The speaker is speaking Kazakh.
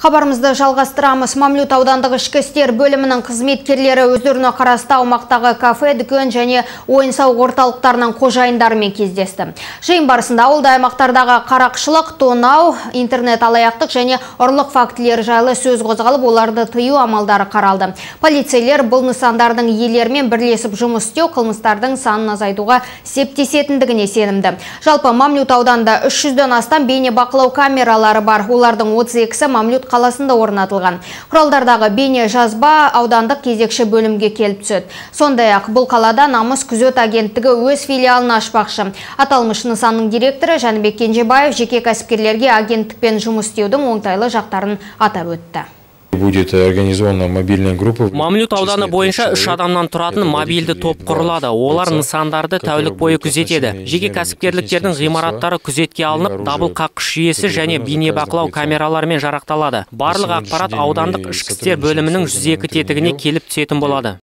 Хабарымызды жалғастырамыз. Мамлют аудандық ішкі істер бөлімінің қызметкерлері өздеріне қарасты аумақтағы кафе, дүкен және ойын-сауық орталықтарының қожайындарымен кездесті. Жиын барысында ауылды аймақтардағы қарақшылық, тонау, интернет алаяқтық және ұрлық фактілері жайлы сөз қозғалып, оларды тыю амалдары қаралды. Полицейлер бұл нысандардың иелерімен бірлесіп жұмыс істеу қылмыстардың санын азайтуға септесетіндігіне сенімді. Жалпы Мамлют ауданында 300-ден астам бейне бақылау камералары бар. Олардың 32-сі Мамлют қаласында орнатылған. Құралдардағы бейне жазба аудандық кезекші бөлімге келіп түседі. Сондай-ақ бұл қалада намыс күзет агенттігі өз филиалын ашпақшы. Аталмыш нысанның директоры Жәнібек Кенжебаев жеке кәсіпкерлерге агенттікпен жұмыс істеудің оңтайлы жақтарын атап өтті. Будет организована мобильная группа. Мамлют ауданы бойынша 3 адамнан тұратын мобильді топ құрылады. Олар нысандарды тәулік бойы күзетеді. Жеке кәсіпкерліктердің ғимараттары күзетке алынып, дабыл қаққыш жүйесі және бейнебақылау камераларымен жарақталады. Барлық ақпарат аудандық ішкі істер бөлімінің 102 тетігіне келіп түсетін болады.